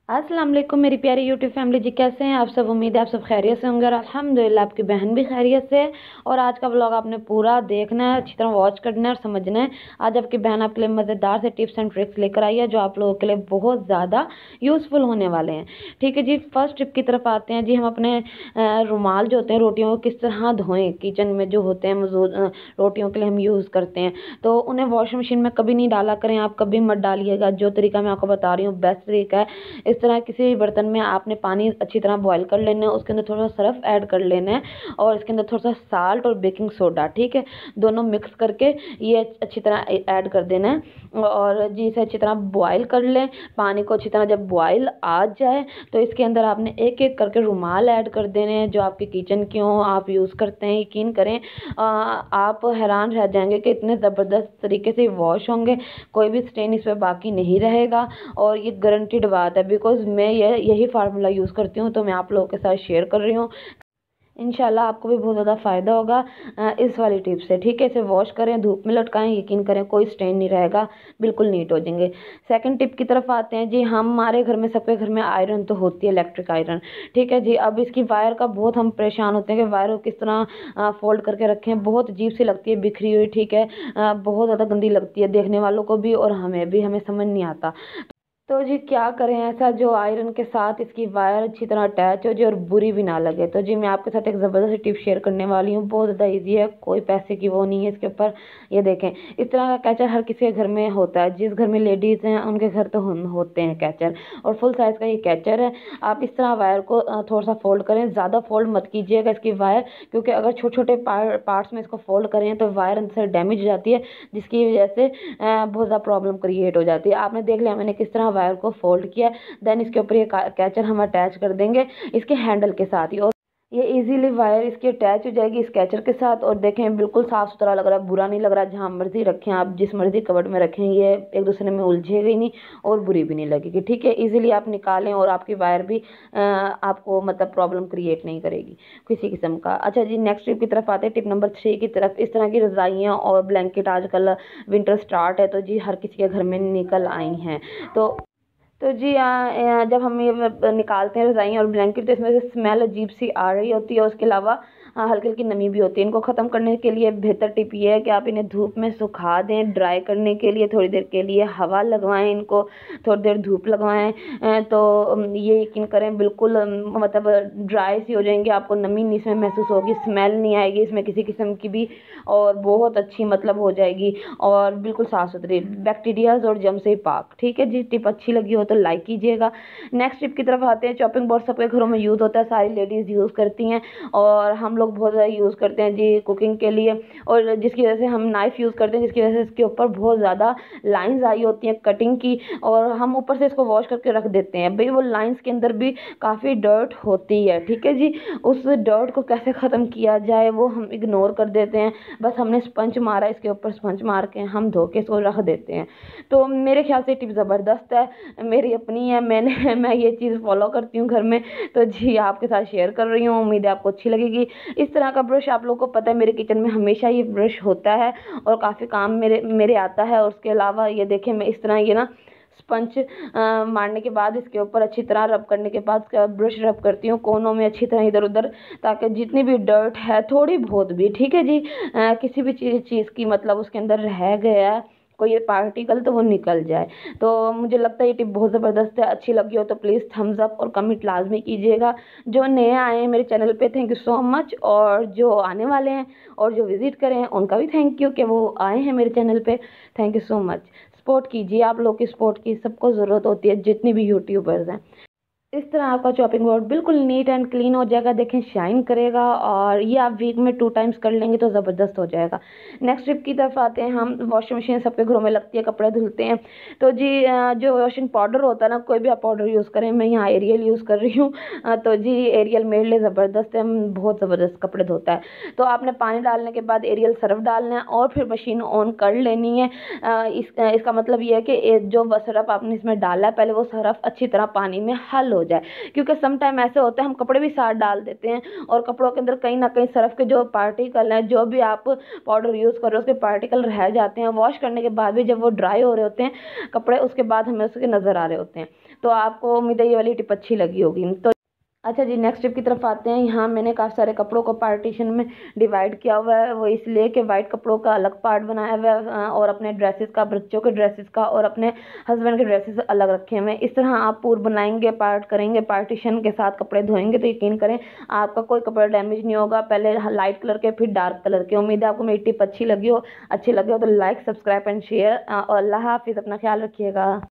अस्सलाम वालेकुम मेरी प्यारी यूट्यूब फैमिली जी, कैसे हैं आप सब। उम्मीद है आप सब खैरियत से होंगे और अल्हम्दुलिल्लाह आपकी बहन भी खैरियत से है। और आज का व्लॉग आपने पूरा देखना है, अच्छी तरह वॉच करना है और समझना है। आज आपकी बहन आपके लिए मज़ेदार से टिप्स एंड ट्रिक्स लेकर आई है जो आप लोगों के लिए बहुत ज़्यादा यूज़फुल होने वाले हैं। ठीक है जी, फर्स्ट टिप की तरफ आते हैं जी। हम अपने रुमाल जो होते हैं रोटियों को किस तरह धोएं, किचन में जो होते हैं मौजूद रोटियों के लिए हम यूज़ करते हैं, तो उन्हें वॉशिंग मशीन में कभी नहीं डाला करें। आप कभी मत डालिएगा। जो तरीका मैं आपको बता रही हूँ बेस्ट तरीका है। इस तरह किसी भी बर्तन में आपने पानी अच्छी तरह बॉईल कर लेना है, उसके अंदर थोड़ा सा सर्फ ऐड कर लेना है और इसके अंदर थोड़ा सा साल्ट और बेकिंग सोडा, ठीक है, दोनों मिक्स करके ये अच्छी तरह ऐड कर देना है और जी इसे अच्छी तरह बॉईल कर लें। पानी को अच्छी तरह जब बॉईल आ जाए तो इसके अंदर आपने एक एक करके रुमाल ऐड कर देने हैं जो आपके किचन के हों, आप यूज़ करते हैं। यकीन करें आप हैरान रह जाएंगे कि इतने ज़बरदस्त तरीके से वॉश होंगे, कोई भी स्टेन इस पर बाकी नहीं रहेगा। और ये गारंटीड बात है, बिकॉज़ मैं यही फार्मूला यूज़ करती हूँ, तो मैं आप लोगों के साथ शेयर कर रही हूँ। इंशाल्लाह आपको भी बहुत ज़्यादा फ़ायदा होगा इस वाली टिप से। ठीक है, इसे वॉश करें, धूप में लटकाएं, यकीन करें कोई स्टेन नहीं रहेगा, बिल्कुल नीट हो जाएंगे। सेकंड टिप की तरफ आते हैं जी। हमारे घर में, सबके घर में आयरन तो होती है, इलेक्ट्रिक आयरन। ठीक है जी, अब इसकी वायर का बहुत हम परेशान होते हैं कि वायर को किस तरह फोल्ड करके रखें। बहुत अजीब सी लगती है बिखरी हुई, ठीक है, बहुत ज़्यादा गंदी लगती है देखने वालों को भी और हमें भी, हमें समझ नहीं आता। तो जी क्या करें ऐसा जो आयरन के साथ इसकी वायर अच्छी तरह अटैच हो जाए और बुरी भी ना लगे। तो जी मैं आपके साथ एक ज़बरदस्त टिप शेयर करने वाली हूँ, बहुत ज़्यादा इजी है, कोई पैसे की वो नहीं है इसके ऊपर। ये देखें, इस तरह का कैचर हर किसी के घर में होता है। जिस घर में लेडीज़ हैं उनके घर तो होते हैं कैचर, और फुल साइज़ का ये कैचर है। आप इस तरह वायर को थोड़ा सा फोल्ड करें, ज़्यादा फोल्ड मत कीजिएगा इसकी वायर, क्योंकि अगर छोटे छोटे पार्ट्स में इसको फोल्ड करें तो वायर अंदर से डैमेज हो जाती है, जिसकी वजह से बहुत ज़्यादा प्रॉब्लम क्रिएट हो जाती है। आपने देख लिया मैंने किस तरह वायर को फोल्ड किया। देन इसके ऊपर ये कैचर हम अटैच कर देंगे इसके हैंडल के साथ ही, और ये इजीली वायर इसकी अटैच हो जाएगी इस कैचर के साथ। और देखें बिल्कुल साफ़ सुथरा लग रहा है, बुरा नहीं लग रहा। जहाँ मर्जी रखें आप, जिस मर्जी कबर्ड में रखें, ये एक दूसरे में उलझेगा ही नहीं और बुरी भी नहीं लगेगी। ठीक है, इजीली आप निकालें और आपकी वायर भी आपको मतलब प्रॉब्लम क्रिएट नहीं करेगी किसी किस्म का। अच्छा जी, नेक्स्ट टिप की तरफ आते हैं, टिप नंबर 3 की तरफ। इस तरह की रज़ाइयाँ और ब्लैंकेट आजकल विंटर स्टार्ट है तो जी हर किसी के घर में निकल आई हैं। तो जी जब हम ये निकालते हैं रज़ाइयाँ और ब्लैंकेट तो इसमें से स्मेल अजीब सी आ रही होती है। उसके अलावा हल्की हल्की नमी भी होती है। इनको ख़त्म करने के लिए बेहतर टिप ये है कि आप इन्हें धूप में सुखा दें, ड्राई करने के लिए थोड़ी देर के लिए हवा लगवाएं, इनको थोड़ी देर धूप लगवाएं, तो ये यकीन करें बिल्कुल मतलब ड्राई सी हो जाएंगे। आपको नमी नहीं इसमें महसूस होगी, स्मेल नहीं आएगी इसमें किसी किस्म की भी, और बहुत अच्छी मतलब हो जाएगी और बिल्कुल साफ़ सुथरी, बैक्टीरियाज और जम से पाक। ठीक है जी, टिप अच्छी लगी हो तो लाइक कीजिएगा। नेक्स्ट टिप की तरफ आते हैं। चॉपिंग बोर्ड सबके घरों में यूज़ होता है, सारी लेडीज़ यूज़ करती हैं और हम लोग बहुत ज़्यादा यूज़ करते हैं जी कुकिंग के लिए, और जिसकी वजह से हम नाइफ़ यूज़ करते हैं, जिसकी वजह से इसके ऊपर बहुत ज़्यादा लाइंस आई होती हैं कटिंग की, और हम ऊपर से इसको वॉश करके रख देते हैं। भाई वो लाइंस के अंदर भी काफ़ी डर्ट होती है। ठीक है जी, उस डर्ट को कैसे ख़त्म किया जाए वो हम इग्नोर कर देते हैं। बस हमने स्पंज मारा, इसके ऊपर स्पंज मार के हम धो के इसको रख देते हैं। तो मेरे ख्याल से टिप ज़बरदस्त है, मेरी अपनी है, मैं ये चीज़ फॉलो करती हूँ घर में, तो जी आपके साथ शेयर कर रही हूँ। उम्मीद है आपको अच्छी लगेगी। इस तरह का ब्रश आप लोगों को पता है मेरे किचन में हमेशा ये ब्रश होता है और काफ़ी काम मेरे मेरे आता है। और उसके अलावा ये देखें, मैं इस तरह ये ना स्पंज मारने के बाद इसके ऊपर अच्छी तरह रब करने के बाद ब्रश रब करती हूँ कोनों में अच्छी तरह इधर उधर, ताकि जितनी भी डर्ट है थोड़ी बहुत भी, ठीक है जी, किसी भी चीज़ की मतलब उसके अंदर रह गया है कोई ये पार्टिकल तो वो निकल जाए। तो मुझे लगता है ये टिप बहुत ज़बरदस्त है। अच्छी लगी हो तो प्लीज़ थम्स अप और कमेंट लाजमी कीजिएगा। जो नए आए हैं मेरे चैनल पे थैंक यू सो मच, और जो आने वाले हैं और जो विज़िट करें उनका भी थैंक यू कि वो आए हैं मेरे चैनल पे। Thank you so much. Support कीजिए, आप लोग की सपोर्ट की सबको ज़रूरत होती है, जितनी भी यूट्यूबर्स हैं। इस तरह आपका चॉपिंग बोर्ड बिल्कुल नीट एंड क्लीन हो जाएगा, देखें शाइन करेगा, और ये आप वीक में 2 टाइम्स कर लेंगे तो ज़बरदस्त हो जाएगा। नेक्स्ट टिप की तरफ आते हैं हम। वॉशिंग मशीन सबके घरों में लगती है, कपड़े धुलते हैं, तो जी जो वॉशिंग पाउडर होता है ना, कोई भी आप पाउडर यूज़ करें, मैं यहाँ एरियल यूज़ कर रही हूँ, तो जी एरियल मेरे लिए ज़बरदस्त है, बहुत ज़बरदस्त कपड़े धोता है। तो आपने पानी डालने के बाद एरियल सर्फ डालना है और फिर मशीन ऑन कर लेनी है। इसका मतलब ये है कि जो सर्फ आपने इसमें डाला है पहले वो सर्फ अच्छी तरह पानी में हल हो जाए, क्योंकि सम टाइम ऐसे होते हैं हम कपड़े भी साथ डाल देते हैं और कपड़ों के अंदर कहीं ना कहीं सर्फ के जो पार्टिकल हैं, जो भी आप पाउडर यूज़ कर रहे हो उसके पार्टिकल रह जाते हैं। वॉश करने के बाद भी जब वो ड्राई हो रहे होते हैं कपड़े, उसके बाद हमें उसके नज़र आ रहे होते हैं। तो आपको उम्मीद है ये वाली टिप अच्छी लगी होगी। तो अच्छा जी, नेक्स्ट टिप की तरफ आते हैं। यहाँ मैंने काफ़ी सारे कपड़ों को पार्टीशन में डिवाइड किया हुआ है, वो इसलिए कि वाइट कपड़ों का अलग पार्ट बनाया हुआ है और अपने ड्रेसेस का, बच्चों के ड्रेसेस का और अपने हस्बैंड के ड्रेसेस अलग रखे हुए हैं। इस तरह आप पूर बनाएंगे, पार्ट करेंगे, पार्टीशन के साथ कपड़े धोएंगे तो यकीन करें आपका कोई कपड़ा डैमेज नहीं होगा। पहले लाइट कलर के फिर डार्क कलर के। उम्मीद है आपको मेरी टिप अच्छी लगी हो तो लाइक, सब्सक्राइब एंड शेयर। और अल्लाह हाफिज़, अपना ख्याल रखिएगा।